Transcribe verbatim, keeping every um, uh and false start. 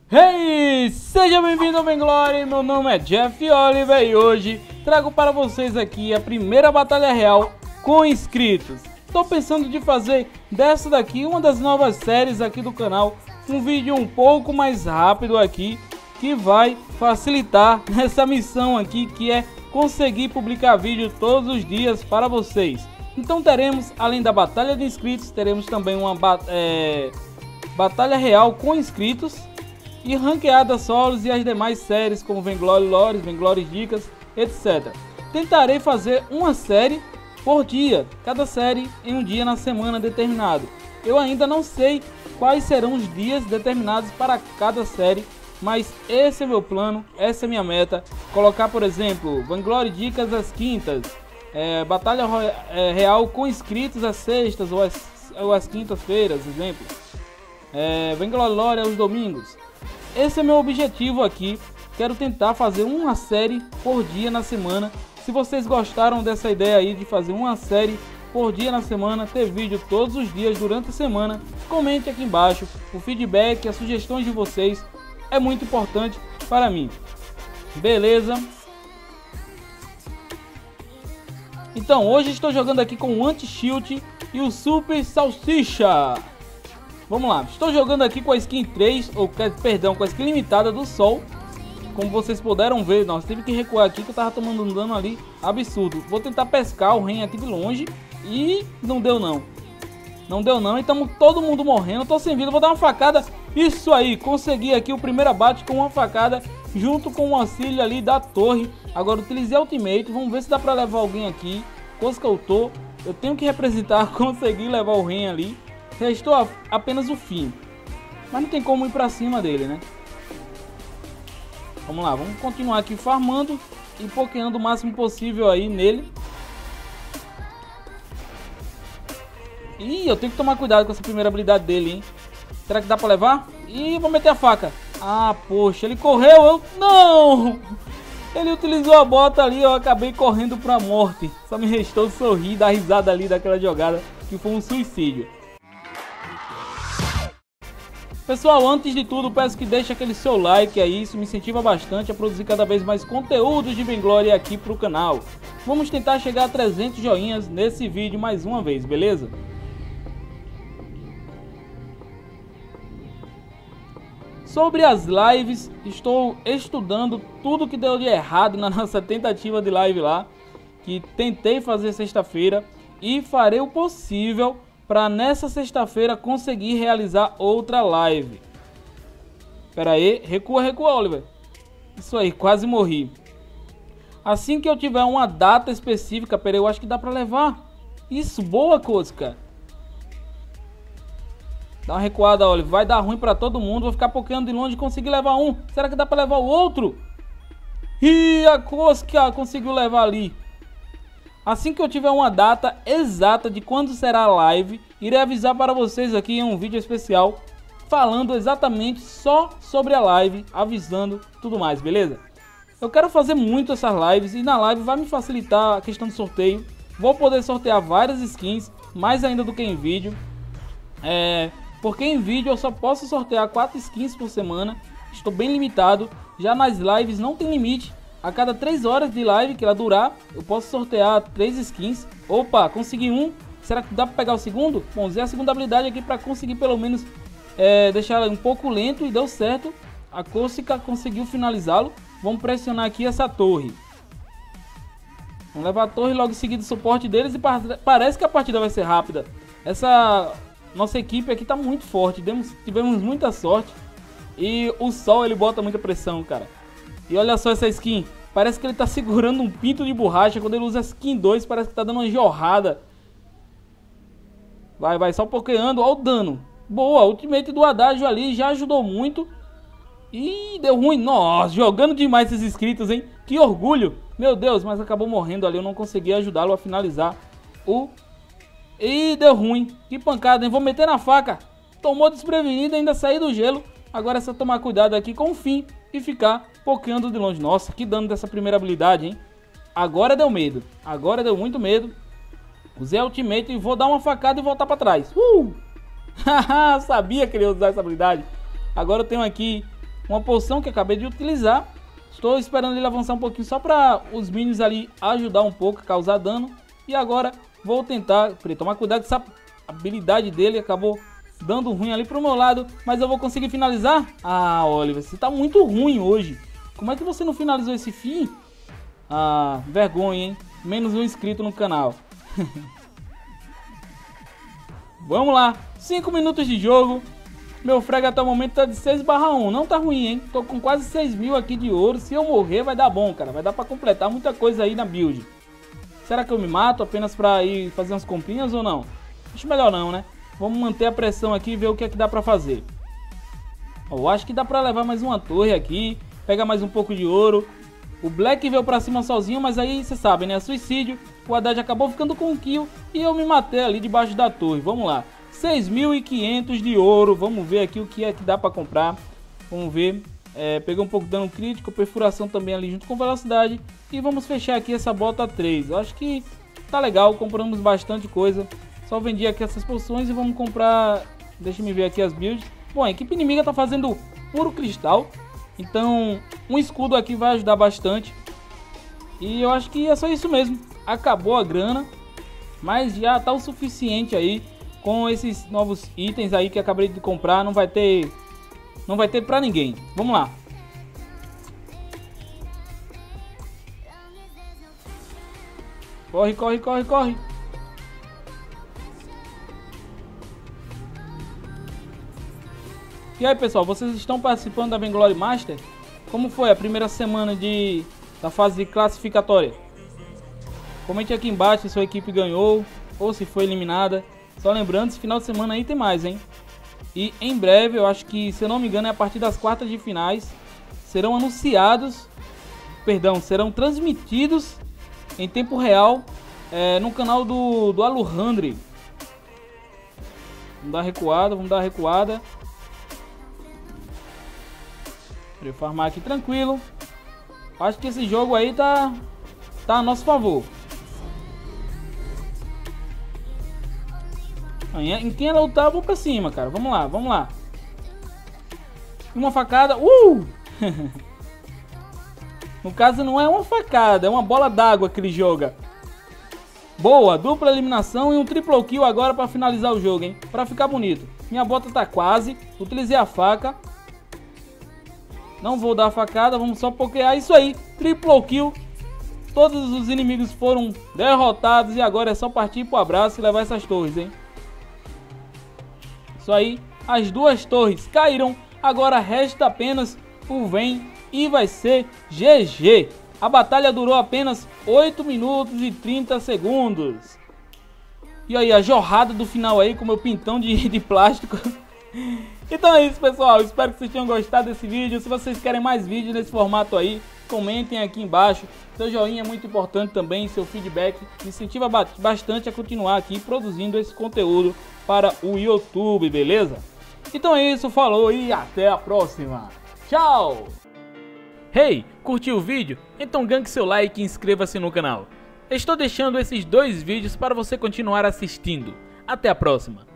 Hey, seja bem-vindo ao Vainglory, meu nome é Jeff Oliver e hoje trago para vocês aqui a primeira batalha real com inscritos. Estou pensando de fazer dessa daqui uma das novas séries aqui do canal, um vídeo um pouco mais rápido aqui, que vai facilitar nessa missão aqui, que é conseguir publicar vídeo todos os dias para vocês. Então teremos, além da batalha de inscritos, teremos também uma ba é, batalha real com inscritos e ranqueada solos e as demais séries como Vainglory Lores, Vainglory Dicas, etcétera. Tentarei fazer uma série por dia, cada série em um dia na semana determinado. Eu ainda não sei quais serão os dias determinados para cada série, mas esse é meu plano, essa é minha meta. Colocar, por exemplo, Vainglory Dicas às quintas, é, batalha é, real com inscritos às sextas ou às, ou às quintas-feiras, exemplo. É, Vainglory Lore aos domingos. Esse é meu objetivo aqui. Quero tentar fazer uma série por dia na semana. Se vocês gostaram dessa ideia aí de fazer uma série por dia na semana, ter vídeo todos os dias durante a semana, comente aqui embaixo. O feedback, as sugestões de vocês é muito importante para mim. Beleza? Então hoje estou jogando aqui com o Anti-Shield e o Super Salsicha. Vamos lá, estou jogando aqui com a skin três, ou perdão, com a skin limitada do Sol. Como vocês puderam ver, nós tive que recuar aqui que eu tava tomando um dano ali absurdo. Vou tentar pescar o Ren aqui de longe e não deu não. Não deu não, e estamos todo mundo morrendo, tô sem vida, vou dar uma facada. Isso aí, consegui aqui o primeiro abate com uma facada junto com o auxílio ali da torre. Agora utilizei a ultimate, vamos ver se dá pra levar alguém aqui. Coisa que eu tô, eu tenho que representar, conseguir levar o Ren ali. Restou apenas o fim, mas não tem como ir pra cima dele, né? Vamos lá, vamos continuar aqui farmando e pokeando o máximo possível aí nele. Ih, eu tenho que tomar cuidado com essa primeira habilidade dele, hein? Será que dá pra levar? Ih, vou meter a faca. Ah, poxa, ele correu, eu... Não! Ele utilizou a bota ali, eu acabei correndo pra morte. Só me restou sorrir, dar risada ali daquela jogada, que foi um suicídio. Pessoal, antes de tudo, peço que deixe aquele seu like aí, isso me incentiva bastante a produzir cada vez mais conteúdos de Vainglory aqui pro canal. Vamos tentar chegar a trezentos joinhas nesse vídeo mais uma vez, beleza? Sobre as lives, estou estudando tudo que deu de errado na nossa tentativa de live lá, que tentei fazer sexta-feira, e farei o possível para nessa sexta-feira conseguir realizar outra live. Pera aí, recua, recua, Oliver. Isso aí, quase morri. Assim que eu tiver uma data específica, pera aí, eu acho que dá para levar. Isso, boa, Cosca. Dá uma recuada, Oliver. Vai dar ruim para todo mundo, vou ficar pokeando de longe e conseguir levar um. Será que dá para levar o outro? Ih, a Cosca conseguiu levar ali. Assim que eu tiver uma data exata de quando será a live, irei avisar para vocês aqui em um vídeo especial, falando exatamente só sobre a live, avisando tudo mais, beleza? Eu quero fazer muito essas lives e na live vai me facilitar a questão do sorteio. Vou poder sortear várias skins, mais ainda do que em vídeo. É, porque em vídeo eu só posso sortear quatro skins por semana, estou bem limitado. Já nas lives não tem limite. A cada três horas de live que ela durar, eu posso sortear três skins. Opa, consegui um. Será que dá para pegar o segundo? Bom, usei a segunda habilidade aqui para conseguir pelo menos é, deixar ela um pouco lento e deu certo. A Corsica conseguiu finalizá-lo. Vamos pressionar aqui essa torre. Vamos levar a torre logo em seguida o suporte deles e parece que a partida vai ser rápida. Essa nossa equipe aqui tá muito forte, Demos, tivemos muita sorte. E o Sol ele bota muita pressão, cara. E olha só essa skin, parece que ele tá segurando um pinto de borracha. Quando ele usa a skin dois, parece que tá dando uma jorrada. Vai, vai, só pokeando, olha o dano. Boa, o ultimate do Adágio ali já ajudou muito. Ih, deu ruim, nossa, jogando demais esses inscritos, hein. Que orgulho, meu Deus, mas acabou morrendo ali, eu não consegui ajudá-lo a finalizar o... Ih, deu ruim, que pancada, hein, vou meter na faca. Tomou desprevenido, ainda saí do gelo. Agora é só tomar cuidado aqui com o fim e ficar pokeando de longe. Nossa, que dano dessa primeira habilidade, hein? Agora deu medo. Agora deu muito medo. Usei a ultimate e vou dar uma facada e voltar pra trás. Uh! Haha, sabia que ele ia usar essa habilidade. Agora eu tenho aqui uma poção que acabei de utilizar. Estou esperando ele avançar um pouquinho só para os minions ali ajudar um pouco, causar dano. E agora vou tentar, peraí, tomar cuidado que essa habilidade dele acabou dando ruim ali pro meu lado. Mas eu vou conseguir finalizar? Ah, Oliver, você tá muito ruim hoje. Como é que você não finalizou esse fim? Ah, vergonha, hein? Menos um inscrito no canal. Vamos lá, cinco minutos de jogo. Meu frag até o momento tá de seis barra um. Não tá ruim, hein? Tô com quase seis mil aqui de ouro. Se eu morrer vai dar bom, cara. Vai dar pra completar muita coisa aí na build. Será que eu me mato apenas pra ir fazer umas comprinhas ou não? Acho melhor não, né? Vamos manter a pressão aqui e ver o que é que dá pra fazer. Eu acho que dá pra levar mais uma torre aqui. Pegar mais um pouco de ouro. O Black veio pra cima sozinho, mas aí você sabe, né? Suicídio. O Haddad acabou ficando com um kill e eu me matei ali debaixo da torre. Vamos lá. seis mil e quinhentos de ouro. Vamos ver aqui o que é que dá pra comprar. Vamos ver. É, peguei um pouco de dano crítico, perfuração também ali junto com velocidade. E vamos fechar aqui essa bota três. Eu acho que tá legal, compramos bastante coisa. Só vendi aqui essas poções e vamos comprar... Deixa eu ver aqui as builds. Bom, a equipe inimiga tá fazendo puro cristal. Então, um escudo aqui vai ajudar bastante. E eu acho que é só isso mesmo. Acabou a grana. Mas já tá o suficiente aí. Com esses novos itens aí que acabei de comprar, não vai ter não vai ter pra ninguém. Vamos lá. Corre, corre, corre, corre. E aí, pessoal, vocês estão participando da Vainglory Master? Como foi a primeira semana de da fase classificatória? Comente aqui embaixo se sua equipe ganhou ou se foi eliminada. Só lembrando, esse final de semana aí tem mais, hein? E em breve, eu acho que, se eu não me engano, é a partir das quartas de finais, serão anunciados, perdão, serão transmitidos em tempo real é, no canal do, do Aluhandre. Vamos dar recuada, vamos dar recuada. Pra eu farmar aqui tranquilo. Acho que esse jogo aí tá, tá a nosso favor. Em quem ela lutar, eu vou pra cima, cara. Vamos lá, vamos lá. Uma facada. Uh! No caso, não é uma facada, é uma bola d'água que ele joga. Boa, dupla eliminação e um triple kill agora pra finalizar o jogo, hein? Pra ficar bonito. Minha bota tá quase. Utilizei a faca. Não vou dar a facada, vamos só pokear. Isso aí, triple kill. Todos os inimigos foram derrotados e agora é só partir pro abraço e levar essas torres, hein? Isso aí, as duas torres caíram, agora resta apenas o Vayne e vai ser G G. A batalha durou apenas oito minutos e trinta segundos. E aí, a jorrada do final aí com meu pintão de, de plástico. Então é isso, pessoal, espero que vocês tenham gostado desse vídeo. Se vocês querem mais vídeos nesse formato aí, comentem aqui embaixo. Seu joinha é muito importante também, seu feedback me incentiva bastante a continuar aqui produzindo esse conteúdo para o YouTube, beleza? Então é isso, falou e até a próxima. Tchau! Hey, curtiu o vídeo? Então ganque seu like e inscreva-se no canal. Estou deixando esses dois vídeos para você continuar assistindo. Até a próxima!